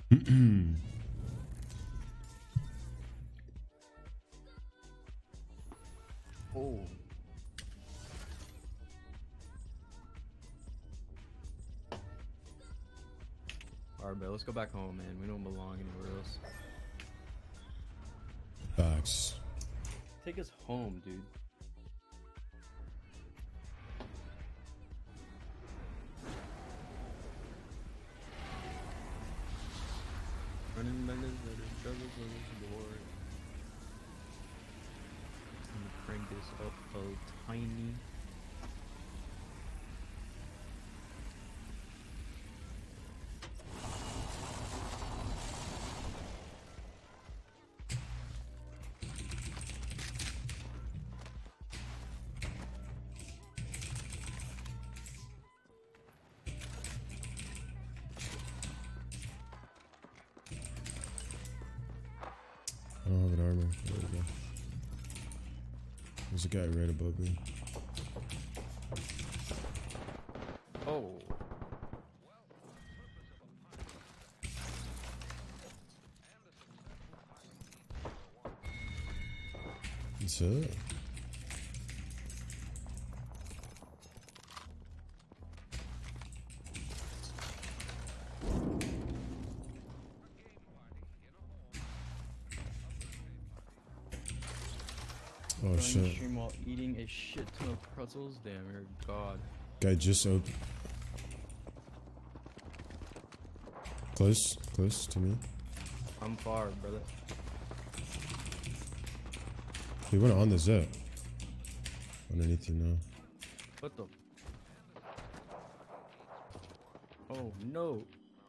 Oh. Alright, bro, let's go back home, man. We don't belong anywhere else. Facts. Take us home, dude. Running by the struggles of this board. I'm gonna crank this up a tiny. I don't have an armor. There we go. There's a guy right above me. Oh. That's it. Oh shit. Stream while eating a shit ton of pretzels. Damn, you're a god. Guy just opened. Close to me. I'm far, brother. He went on the zip. Underneath you now. What the? Oh no.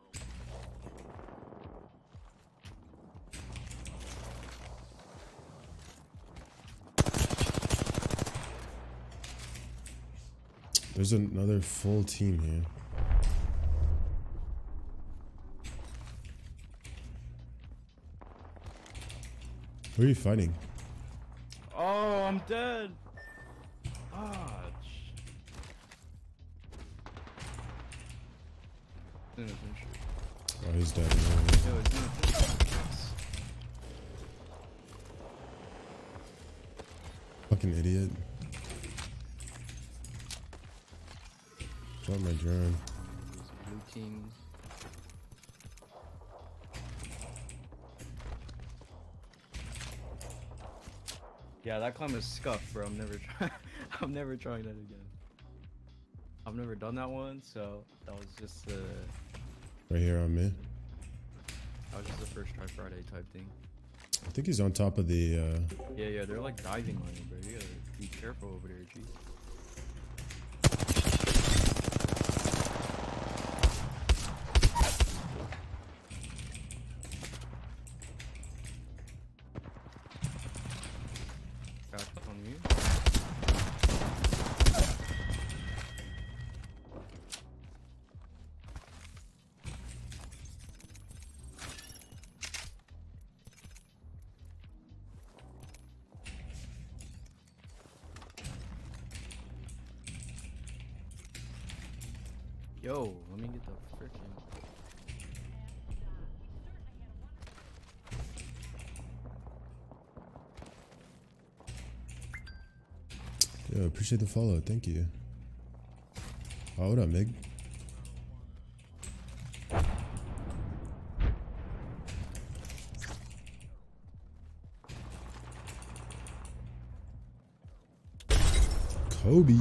There's another full team here. Who are you fighting? Oh, I'm dead. Ah. Oh, he's dead. Yo, it's Fucking idiot. Drop my drone. Blue team. Yeah, that climb is scuffed, bro. I'm never trying. I'm never trying that again. I've never done that one, so that was just Right here on me. that was just a first try Friday type thing. I think he's on top of the. Yeah, they're like diving on you, bro. You gotta be careful over there, G. Back on you. Yo, let me get the frickin'. Yo, appreciate the follow. Thank you. Oh, what up, Mig? Kobe.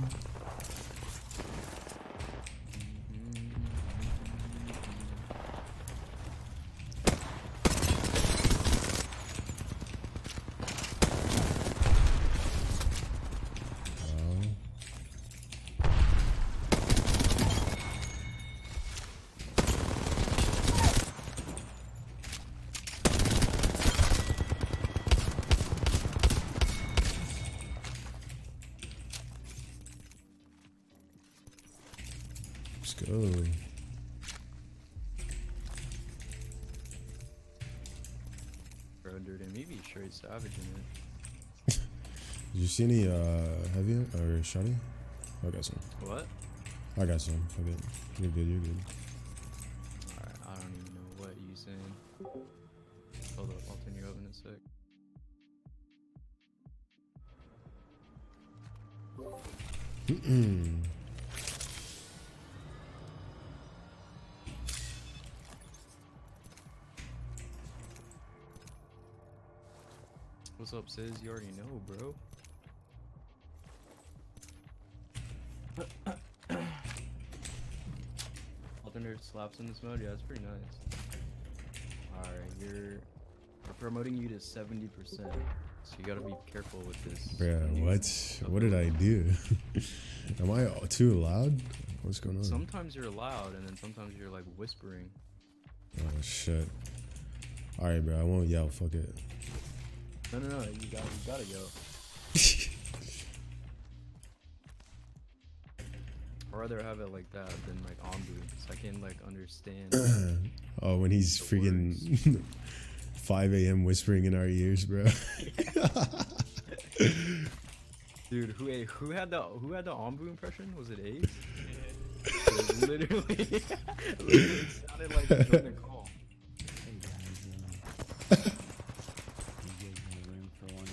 Let's go. Bro, dude, and maybe straight savage in it. Did you see any heavy or shotty? I got some. What? I got some. Fuck it. You're good. You're good. Alright, I don't even know what you What's up, Sis? You already know, bro. Alternate slaps in this mode? Yeah, it's pretty nice. Alright, we're promoting you to 70%. So you gotta be careful with this. Bruh, what? What did I do? Am I too loud? What's going on? Sometimes you're loud, and then sometimes you're like whispering. Oh shit. Alright, bro, I won't yell. Fuck it. No, you gotta go. I'd rather have it like that than like Ombu, so I can like understand. Oh, when he's freaking 5 a.m. whispering in our ears, bro. Dude, who had the Ombu impression? Was it Ace? It was literally, it sounded like he joined a call. Hey guys, you guys have room for one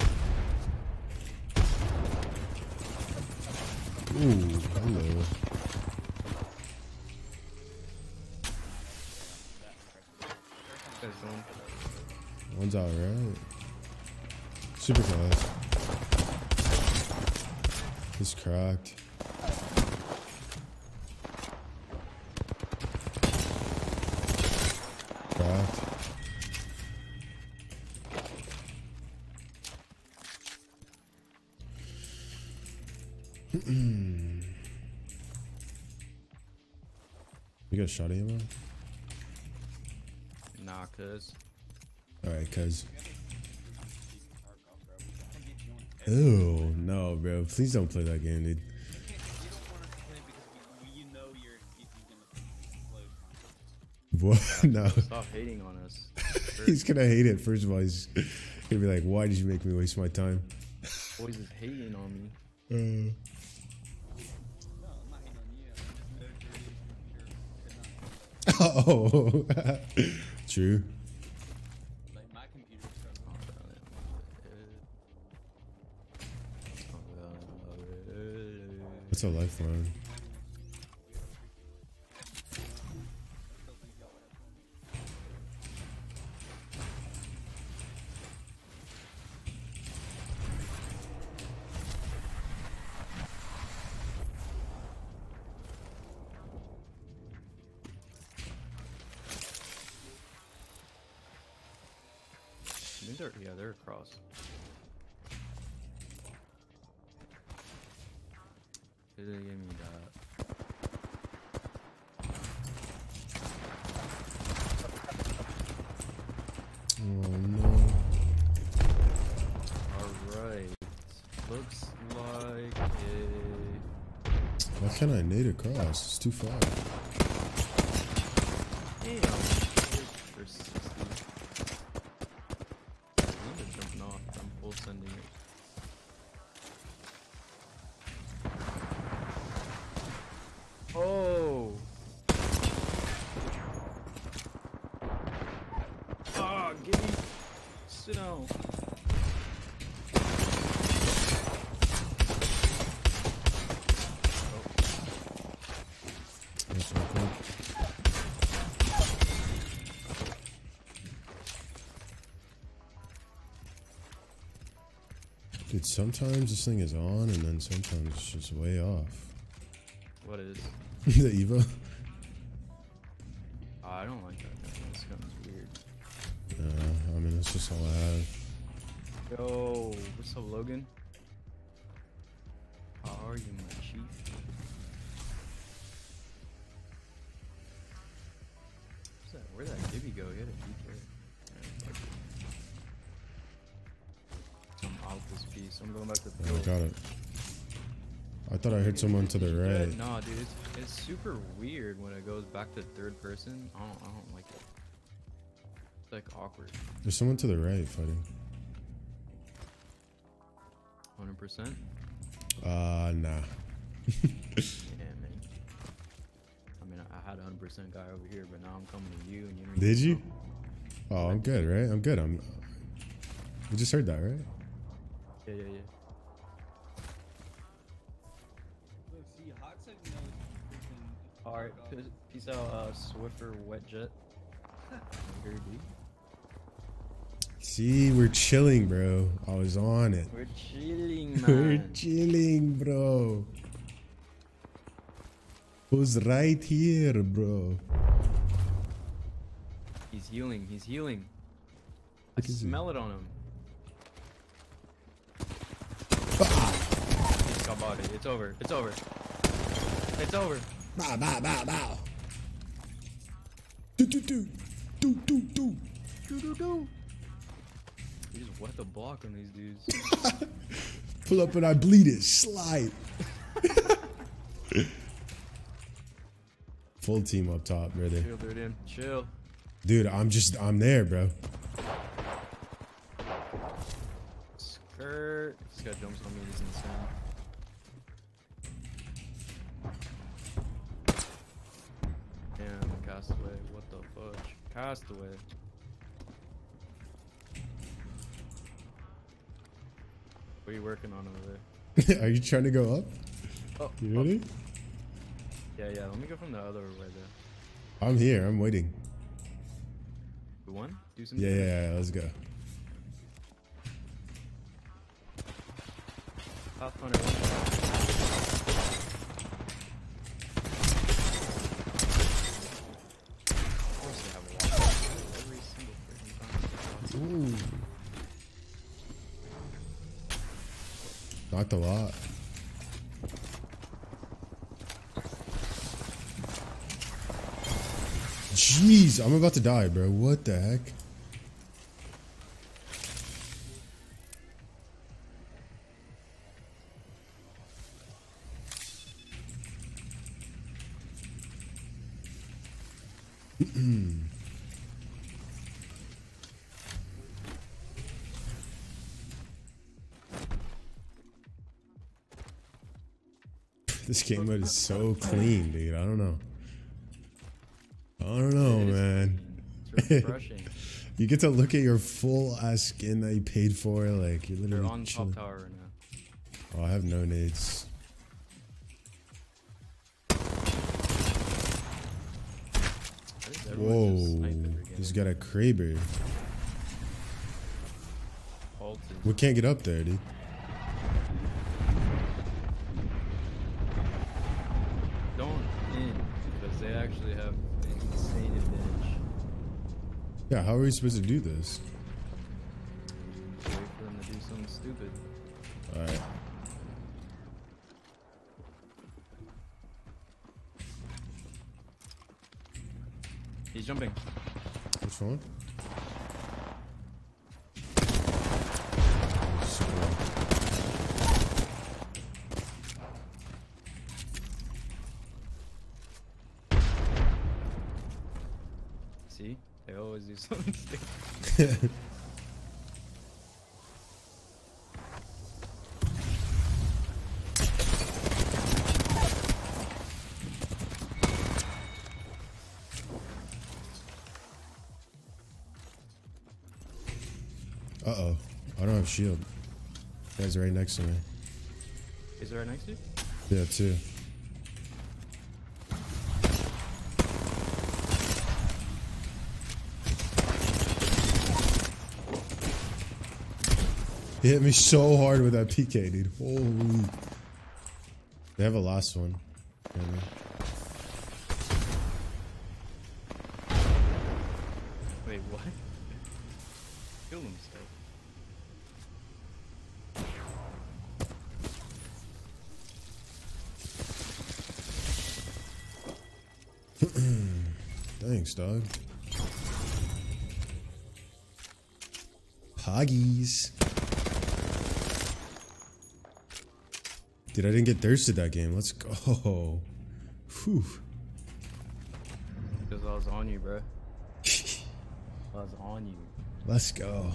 for Ooh, hello. Guys doing? One's alright. Super fast. He's cracked. Cracked. You got shot ammo? Nah, cuz. Alright, cuz. Ew, no, bro. Please don't play that game, dude. You don't want us to play because you know you're gonna What? No. Stop hating on us. He's gonna hate it. First of all, he's gonna be like, why did you make me waste my time? Boys is hating on me. No, I'm not hating on you. I just know your computer could not. Oh, true. Like my computer starts What's a lifeline? I think they're across. They gave me that. Oh no. Alright. Looks like a... Why can't I nade across? It's too far. Damn. For 60. I'm jumping off. I'm full sending it. Oh! Ah, give me... Sit down. That's okay. Dude, sometimes this thing is on and then sometimes it's just way off. What is? The Evo? Oh, I don't like that gun. This gun's weird. I mean, that's just all I have. Yo, what's up, Logan? How are you, my chief? Where'd that Gibby go? He had a DK. I'm out this piece. I'm going back to Oh, I got it. I thought I heard someone to the right. Nah, dude, it's super weird when it goes back to third person. I don't like it. It's like awkward. There's someone to the right fighting. 100%. Nah. Yeah, man. I mean, I had a 100% guy over here, but now I'm coming to you, and you don't. Did even you? know. Oh, I'm good, right? I'm good. You just heard that, right? Yeah. Alright, peace out, Swiffer Wet Jet. Later, dude. See, we're chilling, bro. I was on it. We're chilling, man. We're chilling, bro. Who's right here, bro? He's healing. He's healing. I Look at smell it on him. He's got body. It's over. It's over. It's over. Bow, bow, bow, bow. Do, do, do. Do, do, do. Do, do, do. You just wet the block on these dudes. Pull up and I bleed it. Slide. Full team up top, brother. Chill, dude. Chill. Dude, I'm there, bro. Skirt. This guy jumps on me. He's insane. Damn, Castaway. What the fudge? Castaway. What are you working on over there? Are you trying to go up? Oh, You ready? Yeah. Let me go from the other way there. I'm here. I'm waiting. You won? Do something. Yeah. Let's go. Pathfinder. Of course they have a lot. Every single freaking time. Ooh. Knocked a lot. Jeez, I'm about to die, bro. What the heck? This game mode is so clean, dude. I don't know. Man. It's refreshing. You get to look at your full ass skin that you paid for. Like, you're They're literally on chilling. top tower right now. Oh, I have no nades. Everyone just sniping Whoa. again. He's got a Kraber. Halted. We can't get up there, dude. Don't in because they actually have an insane advantage. Yeah, how are we supposed to do this? Wait for them to do something stupid. Alright. He's jumping. Which one? See? They always do something stupid. Uh-oh. I don't have shield. Guy's right next to me. Is it right next to you? Yeah, too. He hit me so hard with that PK, dude. Holy. They have a last one. Wait, what? Killed himself. Thanks, dog. Poggies. Dude, I didn't get thirsted that game. Let's go. Whew. Because I was on you, bro. I was on you. Let's go.